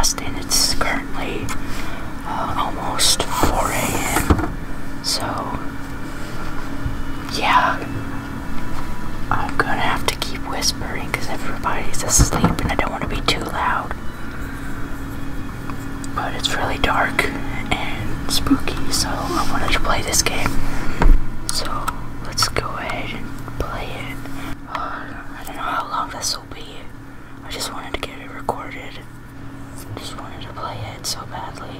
Outlast, and it's currently almost 4 a.m. So, yeah, I'm gonna have to keep whispering because everybody's asleep and I don't want to be too loud. But it's really dark and spooky, so I wanted to play this game. So, let's go ahead and play it. I don't know how long this will be. I just wanted to get it recorded. Just wanted to play it so badly.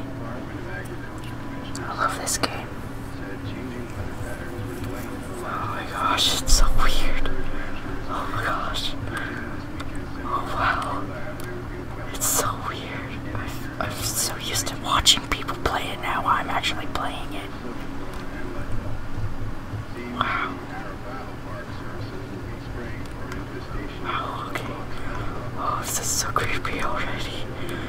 I love this game. Oh my gosh, it's so weird. Oh my gosh. Oh wow. It's so weird. I'm so used to watching people play it now. I'm actually playing it. Wow. Wow, okay. Oh, this is so creepy already.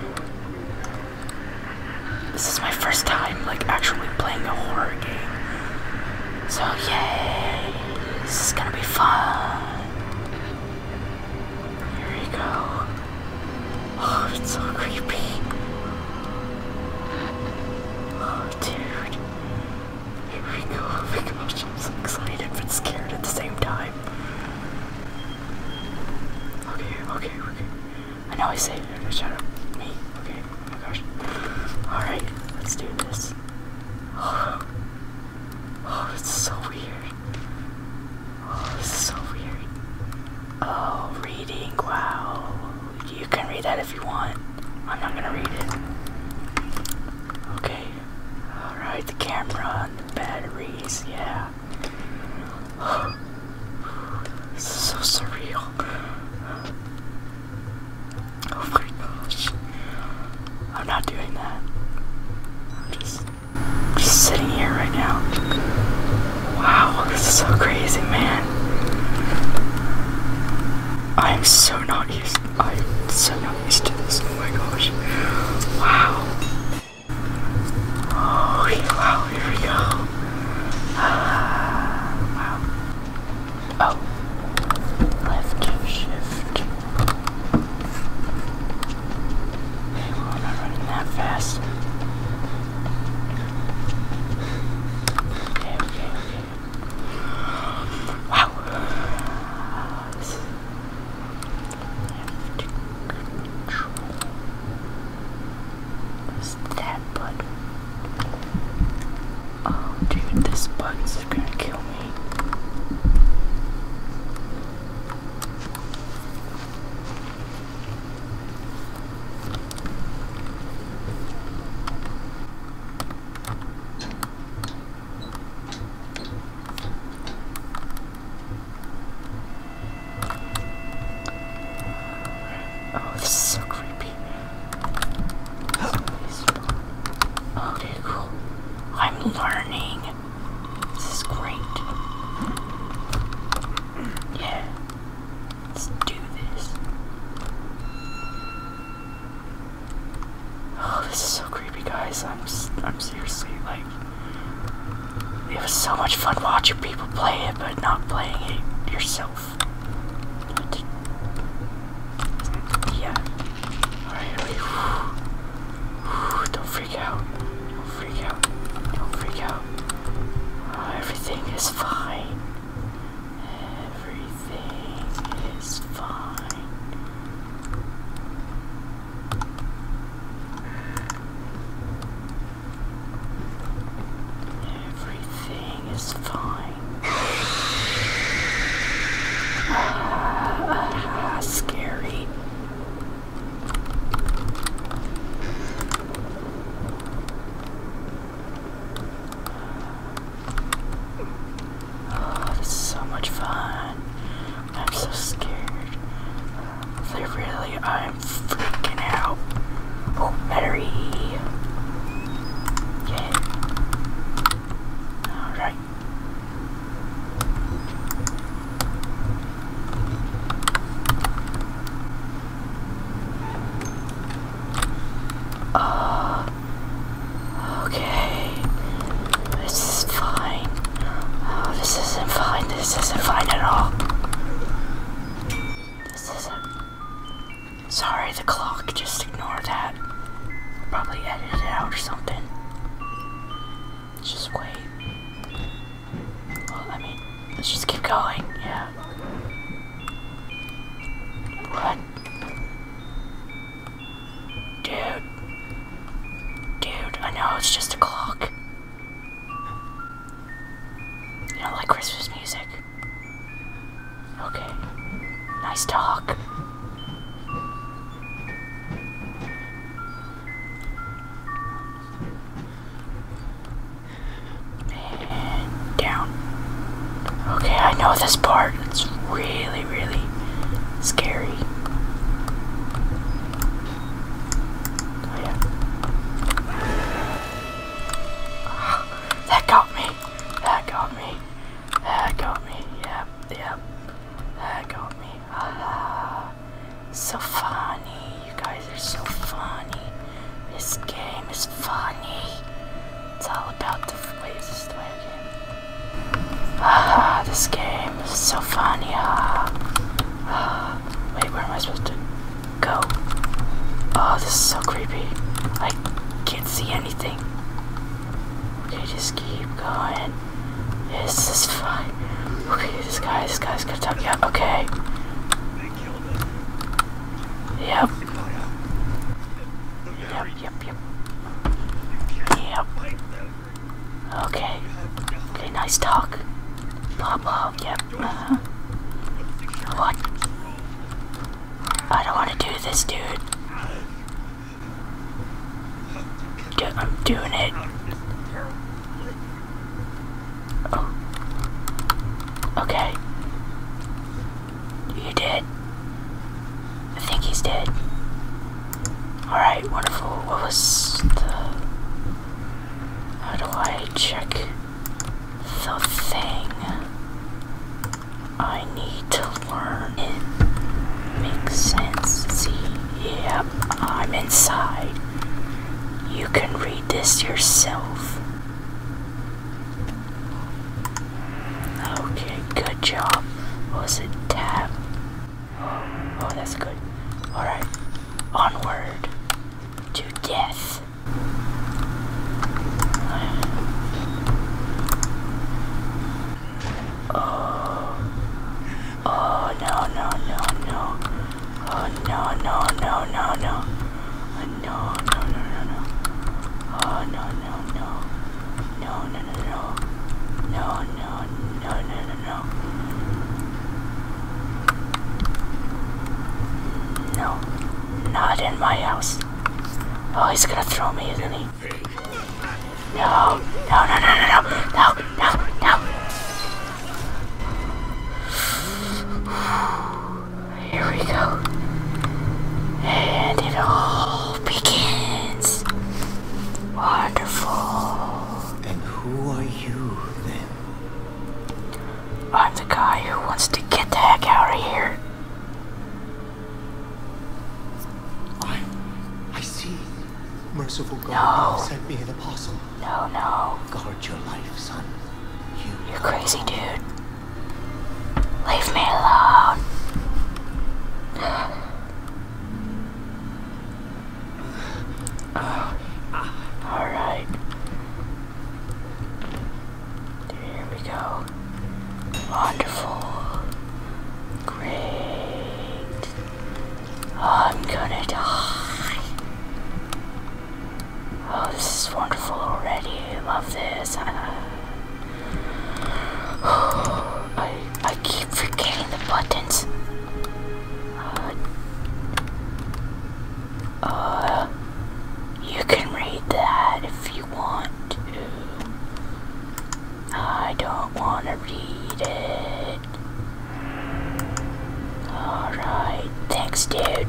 This is my first time, like, actually playing a horror game. So, yay! This is gonna be fun. Here we go. Oh, it's so creepy. Oh, dude. Here we go. Oh my gosh, I'm so excited but scared at the same time. Okay. I know I say it. Shut up. Me. Okay. Oh my gosh. Alright, let's do this. Oh, it's so weird. Oh, this is so weird. Oh, reading. Wow. You can read that if you want. I'm not gonna read it. Okay. Alright, the camera and the batteries. Yeah. Oh, this is so surreal. Oh my gosh. I'm not doing that. I'm just sitting here right now. Wow, this is so crazy, man. I'm so not used to this. Oh my gosh. Wow. Oh wow, here we go. Wow. Oh. Left shift. Okay, well, I'm not running that fast. Okay. Wow. This is left control. What's that button? Oh, dude, this button's gonna kill me. Oh, this is so creepy. Okay, cool. I'm learning. This is great. Yeah. Let's do this. Oh, this is so creepy, guys. I'm seriously, like, it was so much fun watching people play it, but not playing it yourself. Yeah. Alright, don't freak out. Don't freak out. Oh, everything is fine. Everything is fine. Everything is fine. Scary. Oh, this is so much fun. I'm so scared. I'm freaking out. Oh, battery. Yeah. Alright. Let's just keep going. Yeah. What? Dude. Dude, I know it's just a clock. You don't like Christmas music? Okay. Nice talk. And down. Okay, I know this part. It's really, really scary. Oh yeah. That got me. That got me. That got me. Yep, yep. That got me. So funny. You guys are so funny. This game is funny. It's all about the... Wait, is this the way again? This game is so funny. Wait, where am I supposed to go? Oh, this is so creepy. I can't see anything. Okay, just keep going. This is fine. Okay, this guy's gonna talk. Yeah, okay. Yep. Yep. Yep. Okay. Okay, nice talk. Blah blah, yep. What? I don't want to do this, dude. I'm doing it. Oh. Okay. You did. I think he's dead. Alright, wonderful. What was the... How do I check the thing I need to learn? It makes sense. See, yep, I'm inside. You can read this yourself. Okay, good job. What was it? Tab. Oh, that's good. Alright. Onward to death. Oh, no. Oh, no. No. Oh, no. No, not in my house. Oh, he's gonna throw me, isn't he? No. Here we go. And it all begins. Wonderful. And who are you, then? I'm the guy who wants to get the heck out of here. I see. Merciful God, No. you have sent me an apostle. No. Guard your life, son. You're crazy, dude. Leave me alone. Alright. Here we go. Wonderful. Great. I'm gonna die. Oh, this is wonderful already. I love this. I keep forgetting the buttons. You can read that if you want to. I don't want to read it. Alright, thanks, dude.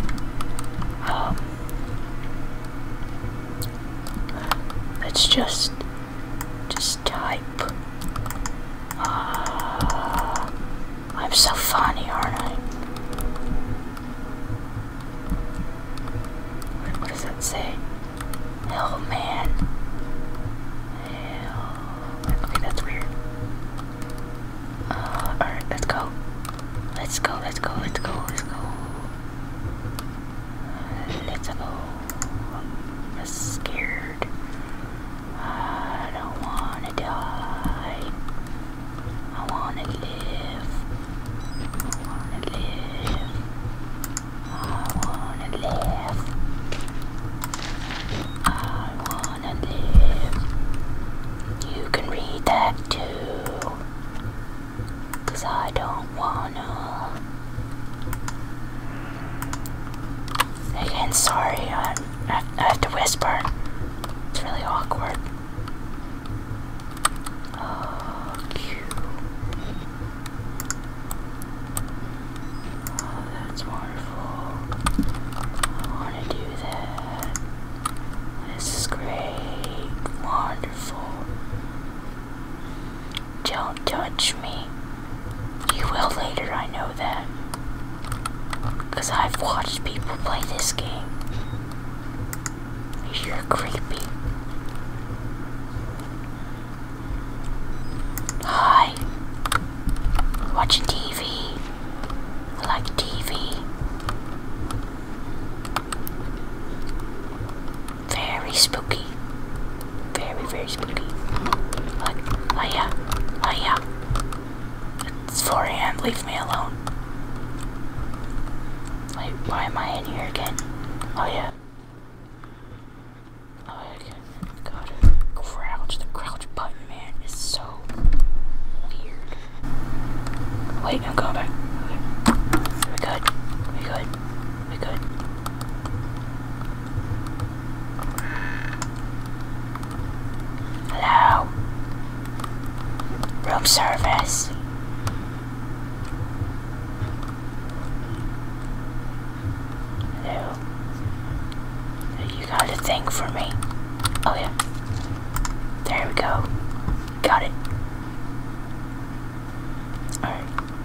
Let's just type. I'm so funny, aren't I? What does that say? Hell, man. Hell. Okay, that's weird. Alright, let's go. Let's go. I'm scared. Don't touch me. You will later, I know that. Because I've watched people play this game. You're creepy. Hi. Watching TV. I like TV. Very spooky. Very, very spooky. Like, oh yeah. Oh yeah. It's 4 a.m. Leave me alone. Wait, why am I in here again? Oh yeah. Oh yeah, gotta crouch. The crouch button, man, is so weird. Wait, I'm going back. Okay. We good. We good. We good. Hello? Room service. Hello? You got a thing for me? Oh yeah. There we go. Got it. Alright.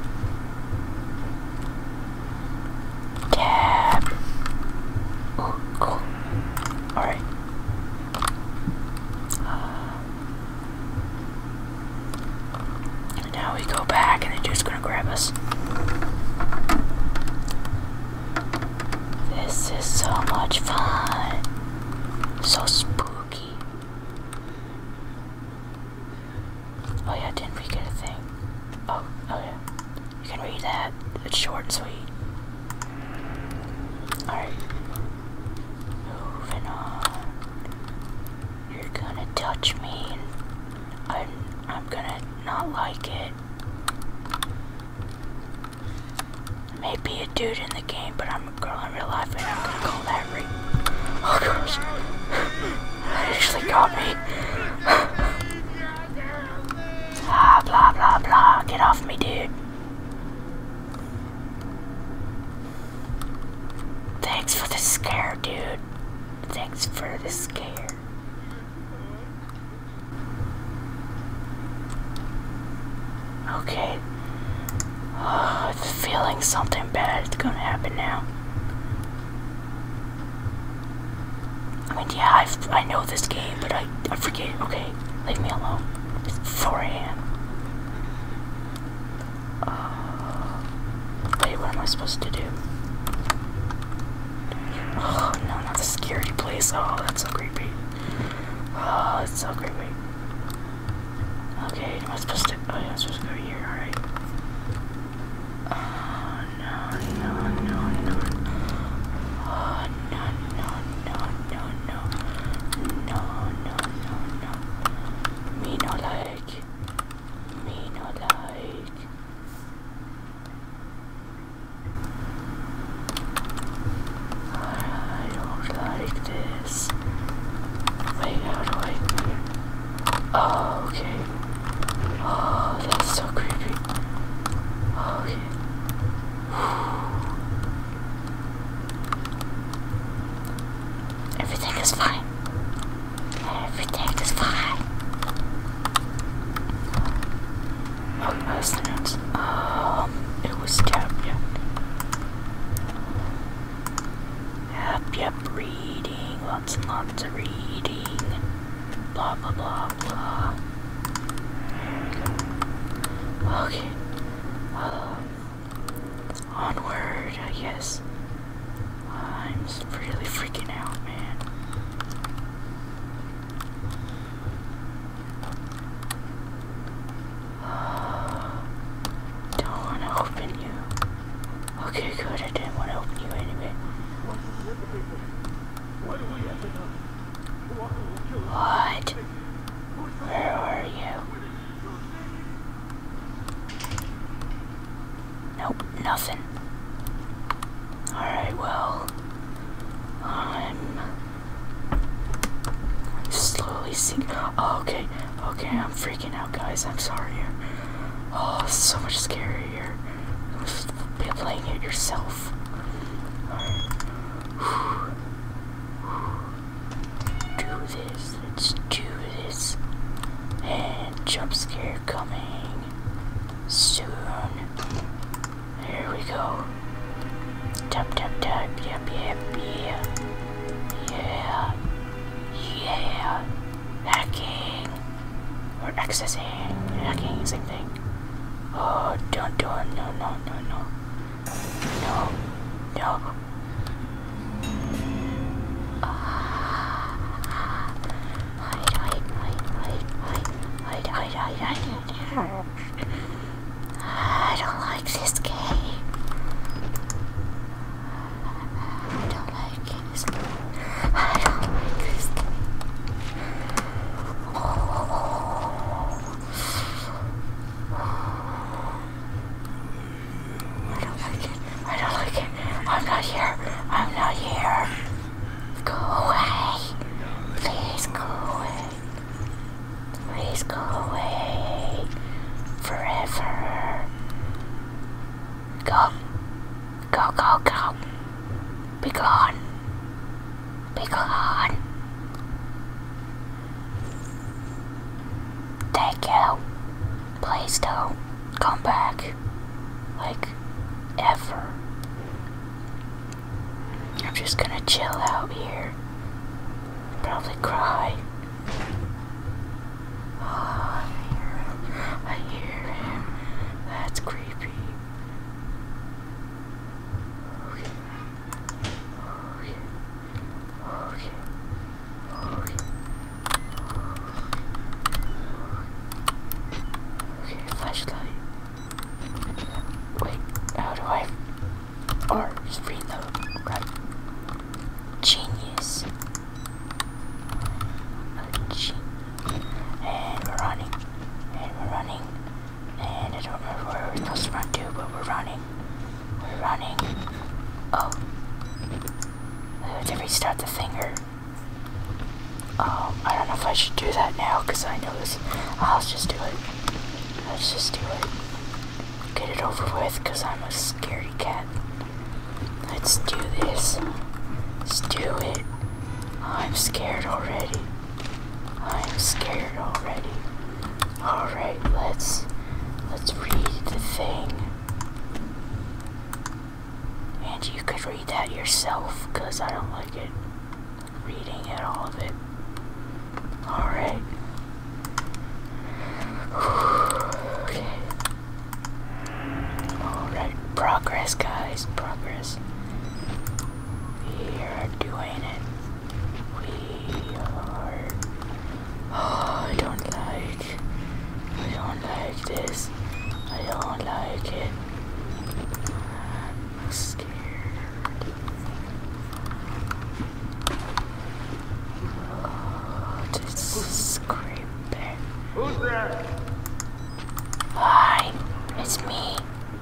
Tab. Oh, cool. Alright. Now we go back and the dude's gonna grab us. This is so much fun. So spooky. Oh yeah, didn't we get a thing? Oh yeah. You can read that. It's short and sweet. Alright. Moving on. You're gonna touch me and I'm gonna not like it. Maybe a dude in the game, but I'm a girl in real life and I'm gonna call that rape. Oh gosh. That actually got me. Ah, blah blah blah. Get off me, dude. Thanks for the scare, dude. Thanks for the scare. Okay. Oh, I'm feeling something bad is gonna happen now. I mean, yeah, I know this game, but I forget. Okay, leave me alone. It's 4 a.m. Wait, what am I supposed to do? Oh, no, not the security place. Oh, that's so creepy. Oh, that's so creepy. Okay, am I supposed to? Oh, yeah, I'm supposed to go here, alright. Oh, no. Oh, no. Me no like. I don't like this. Wait, how do I? Oh, okay. Oh, that's so creepy. Okay. Everything is fine. Everything is fine. Oh, that's the notes. It was tab, yeah. Yep, reading. Lots and lots of reading. Blah, blah, blah, blah. There we go. Okay. Onward, I guess. I'm really freaking out, man. Don't want to open you. Okay, good. I didn't want to open you anyway. What? Where are you? Nope, nothing. Alright, well, I'm slowly seeing. Oh, okay, I'm freaking out, guys. I'm sorry. Oh, it's so much scarier. Be playing it yourself. Alright. Do this. Let's do this. And jump scare coming soon. Here we go. Tap, tap, tap. Yep, yep, yeah. Yeah. Yeah. Hacking. Or accessing. Hacking, same thing. Oh, don't do it. No, no, no, no. No. No. I don't like this game. I don't like this game. I don't like this game. I don't like it. I don't like it. I'm not here. I'm not here. Go away. Please go away. Please go away. Forever. Go. Go, go, go. Be gone. Be gone. Thank you. Please don't come back. Like, ever. I'm just gonna chill out here. Probably cry. Oh, I hear him. I hear him. That's creepy. Okay. Okay. Okay. Okay. Okay, flashlight. Wait, how do I... Or just reload. Right. Genius. And we're running. And we're running. And I don't remember where we're supposed to run to, but we're running. We're running. Oh. I have to restart the finger. I don't know if I should do that now, because I know this. I'll just do it. Let's just do it. Get it over with, because I'm a scaredy cat. Let's do this. Let's do it. I'm scared already. I'm scared already. Alright, let's read the thing. And you could read that yourself, because I don't like it. Reading it, all of it. Alright. Okay. Alright, progress, guys. Progress. We are doing it. We are... Oh, I don't like this. I don't like it. I'm scared. Oh, this is creepy. Who's there? Hi, it's me.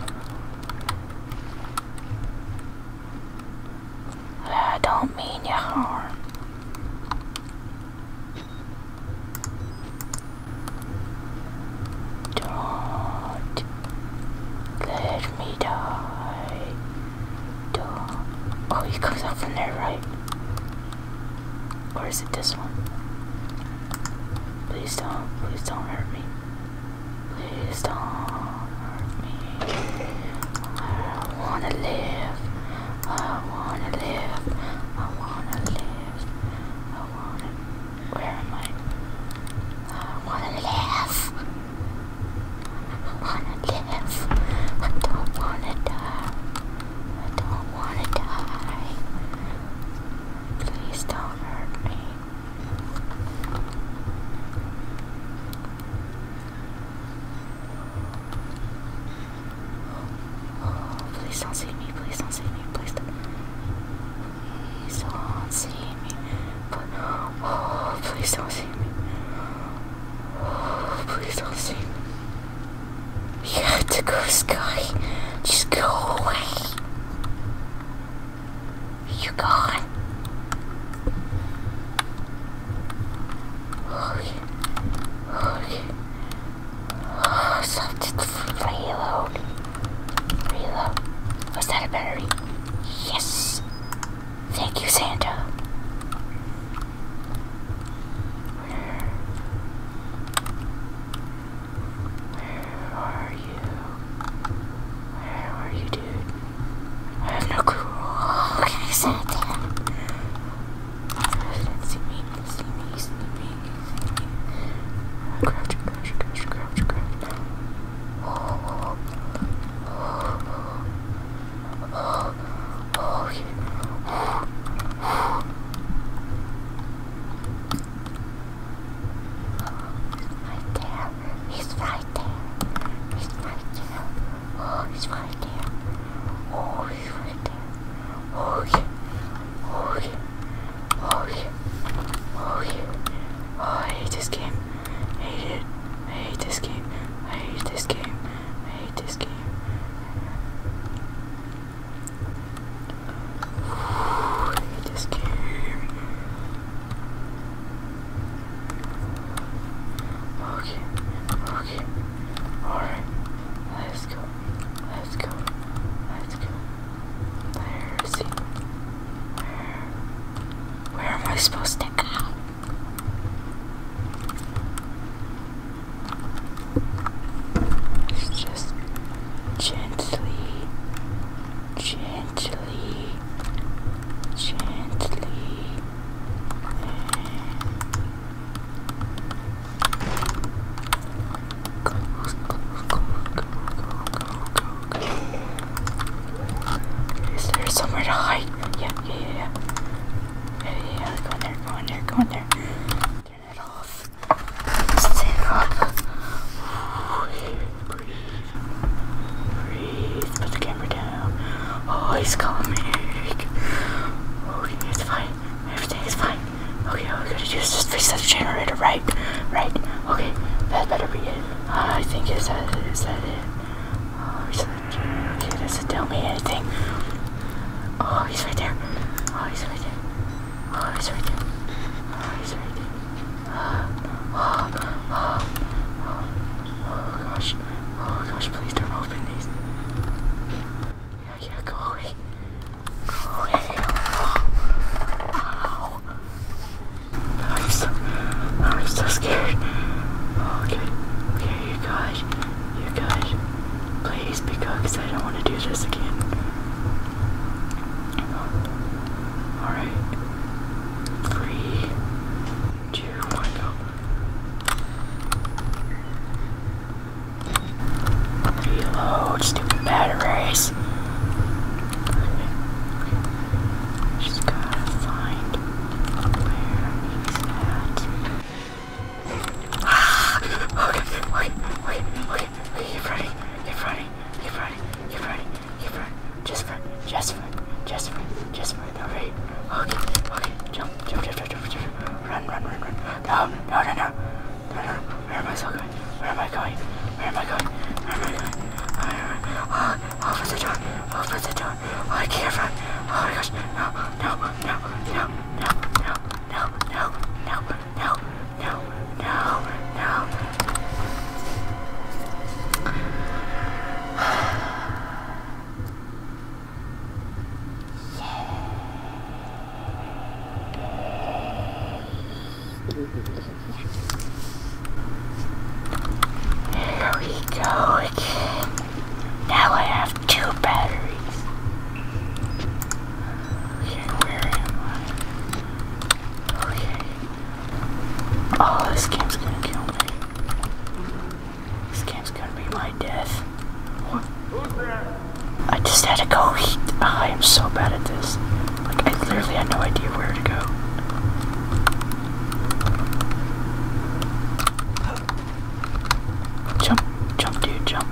I don't mean you harm. Don't let me die. Don't. Oh, he comes out from there, right? Or is it this one? Please don't hurt me. Please don't hurt me. I wanna live. I wanna live. I wanna live. I wanna... Where am I? I wanna live. I wanna live. I don't wanna die. I don't wanna die. Please don't hurt me. Oh, please don't see me. Please don't see me. Please don't. Please don't see me. Oh, please don't see me. Oh, please don't see me. You have to go, Sky. Just go away. You gone. Okay. Okay. Oh, something. Reload. Reload. Was that a battery? Yes. Thank you, Santa. is that it? Is that it? Oh, he's okay, doesn't tell me anything. Oh, he's right there. Oh, he's right there. Oh, he's right there. Oh, he's right there. Oh gosh. Oh gosh, please don't open these. Yeah, go away. Go away. Ow. I'm so scared. Okay, you guys. Please be good, because I don't want to do this again. Alright. 3, 2, 1, go. Reload, stupid batteries. Okay. Just gotta find where he's at. Okay. Keep running. Just run. Alright. Okay. Jump. Run. No. Where am I so going? Where am I going? Open the door. Oh, I can't run. Oh my gosh. No. Here we go again. Now I have 2 batteries. Okay, where am I? Okay. Oh, this game's gonna kill me. This game's gonna be my death. What? Who's there? I just had to go eat. Oh, I am so bad at this. Like, I literally had no idea where to go. Jump, dude, jump.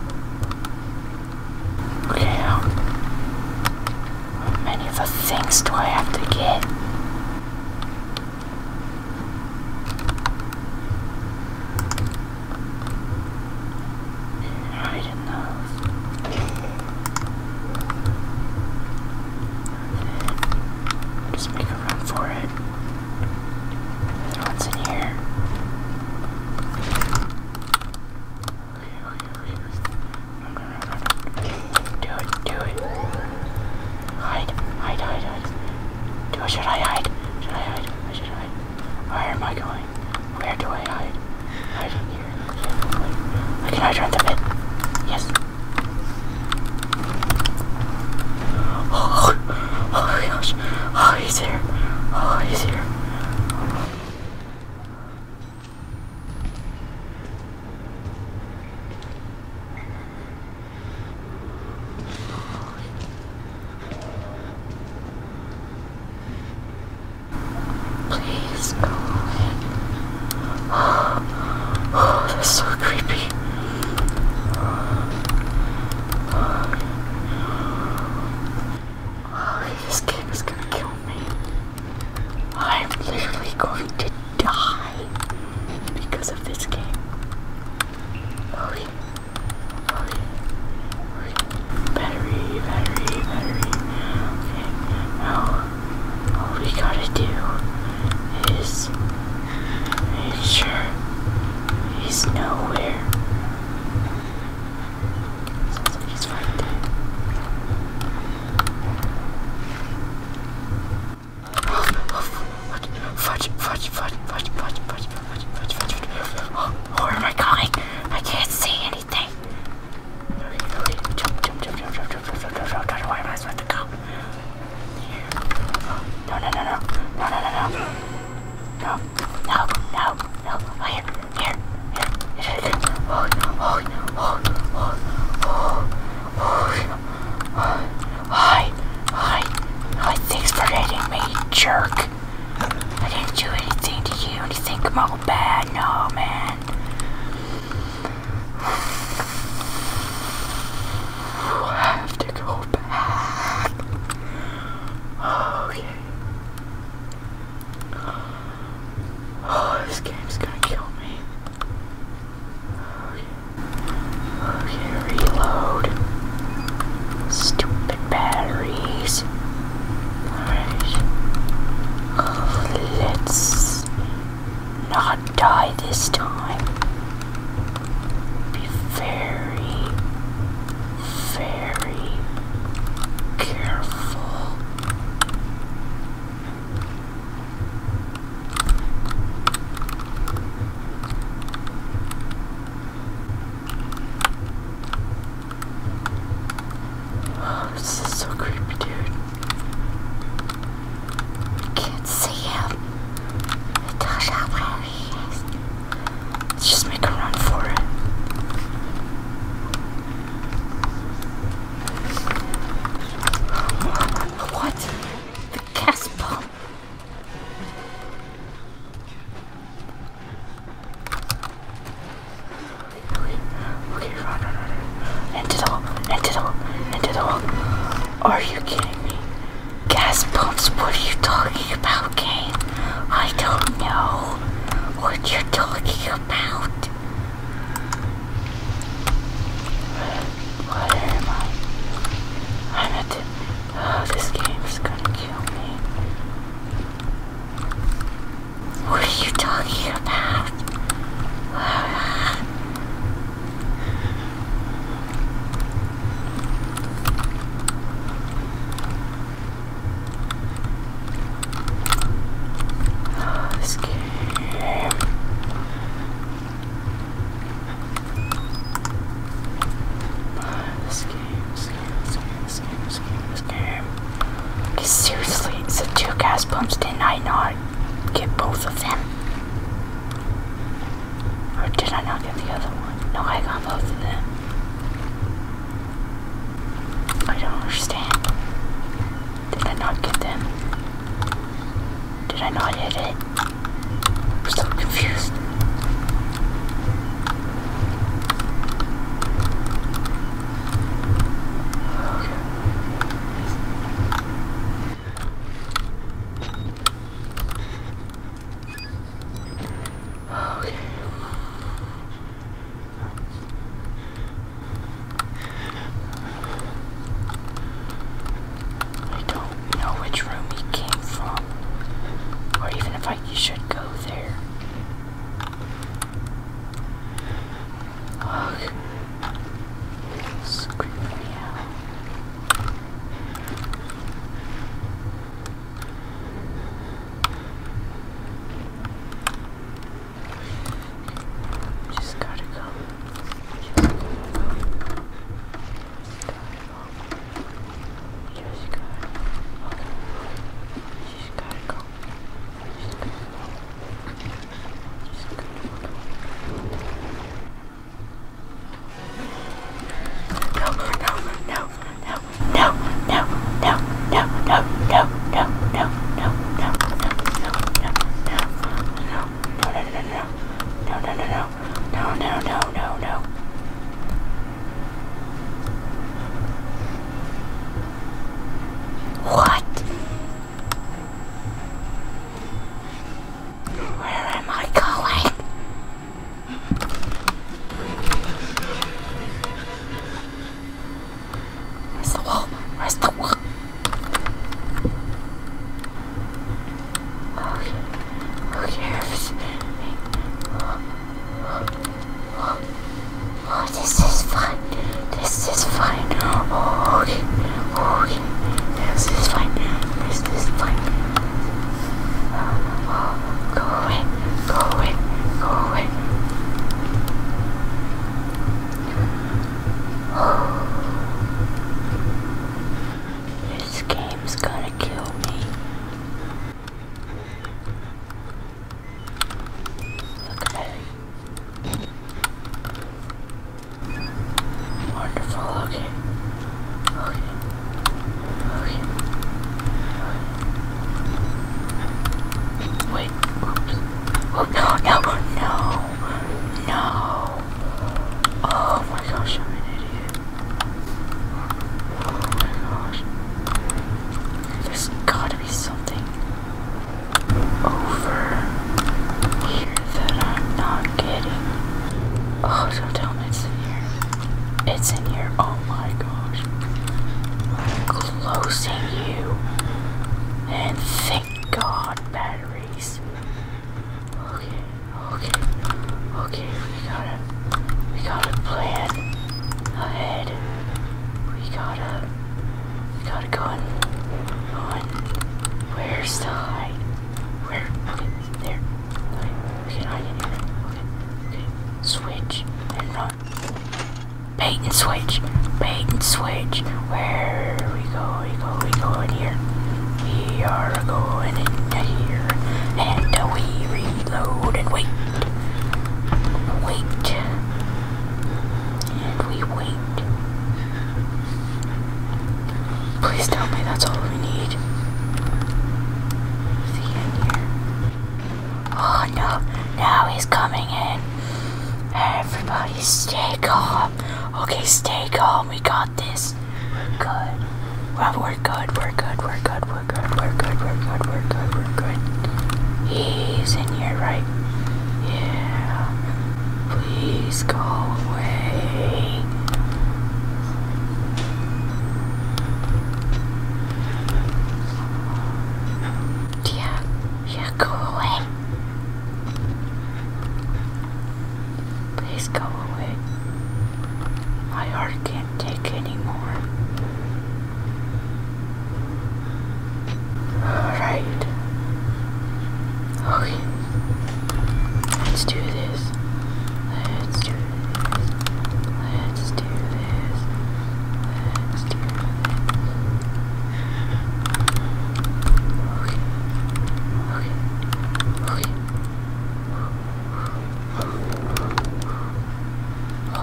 Okay, how many of the things do I have to get? Hide in those. Just make a run for it. The other one's in here. Do it. Hide. Should I hide? I should hide. Where am I going? Where do I hide? Hide in here. Okay, I can hide around the bed. Yes. Oh my gosh. Oh, he's here. Please go away. Oh, that's so creepy. Oh, this game is gonna kill me. I'm literally going to die because of this game. Okay. Battery. Okay, now all we gotta do is make sure he's nowhere. Sounds like he's right there. Fudge. Oh, where am I going? I can't see anything. Okay. Jump. Where am I supposed to go? Here. No. Hi. Thanks for hitting me, jerk. I didn't do anything to you, and you think I'm all bad. No, man. I have to go back. Okay. Oh, this game's gonna kill me. Okay. the other one? No, I got both of them. I don't understand. Did I not get them? Did I not hit it? I'm so confused.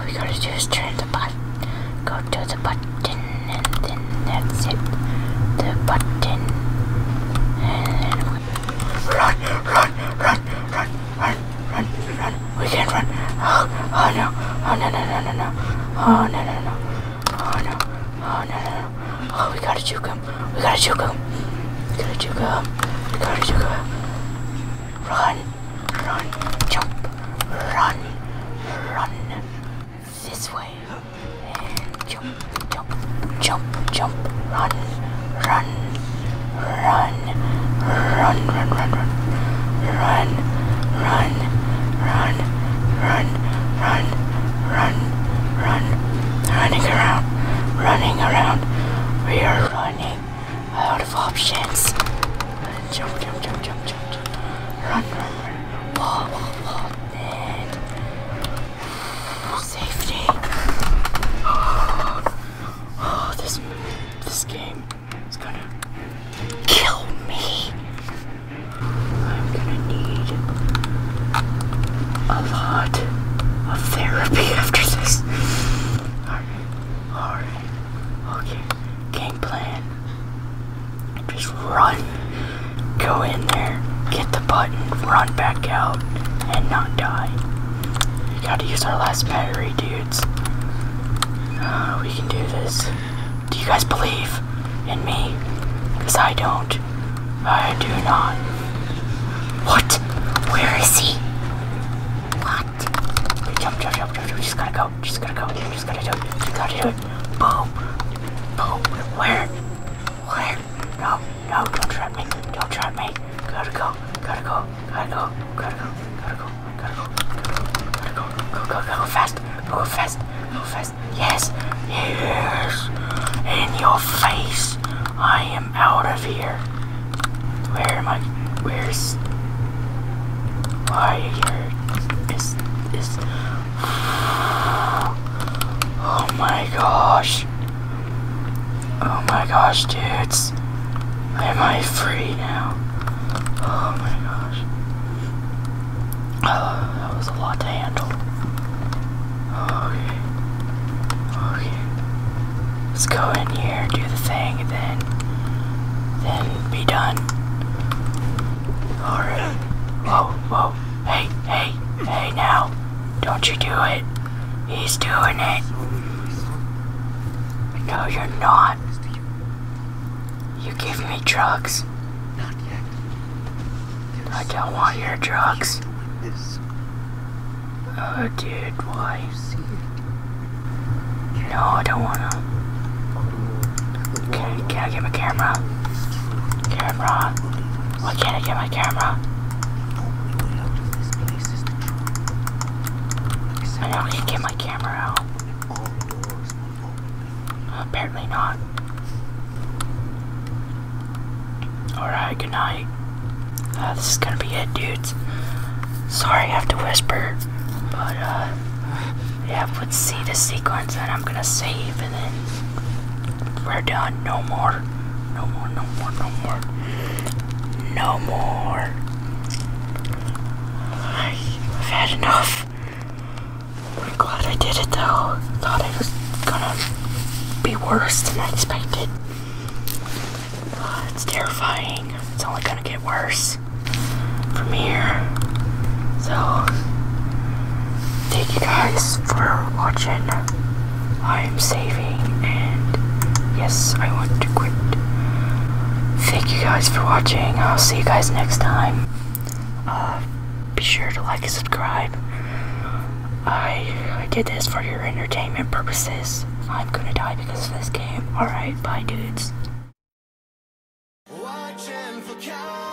All we gotta do is turn the button. Go to the button, and then that's it. The button. And then run. We can run. Oh no. Oh no. Oh no. Oh, we gotta juke him. Run. Jump. Run. This way. And jump. Run. Running around. We are running out of options. Jump. Run. Wall. And safety. Oh, this game is gonna kill me. I'm gonna need a lot of therapy after this. Alright. Okay. Game plan. Just run. Go in there. Get the button. Run back out. And not die. We gotta use our last battery, dudes. We can do this. Do you guys believe in me? Because I don't. I do not. What? Where is he? What? Jump. Just gotta go. Just gotta do it. Boom. Where? No, don't trap me. Gotta go. Go fast. Yes. In your face. I am out of here. Where am I? Why is Oh my gosh, dudes. Am I free now? Oh my gosh. That was a lot to handle. Okay. Let's go in here, do the thing, and then be done. Alright. Whoa. Hey now. Don't you do it. He's doing it. No, you're not. You give me drugs. Not yet. I don't want your drugs. Oh, dude, why? No, I don't wanna. Can I get my camera? Why can't I get my camera? I know I can get my camera out. Apparently not. Alright, good night. This is gonna be it, dudes. Sorry I have to whisper. But, yeah, let's see the sequence and I'm gonna save and then we're done. No more. I've had enough. I'm glad I did it though. Thought it was gonna be worse than I expected. It's terrifying. It's only gonna get worse from here. So, thank you guys for watching. I am saving, and yes, I want to quit. Thank you guys for watching. I'll see you guys next time. Be sure to like and subscribe. I did this for your entertainment purposes. I'm gonna die because of this game. Alright, bye dudes. Watching for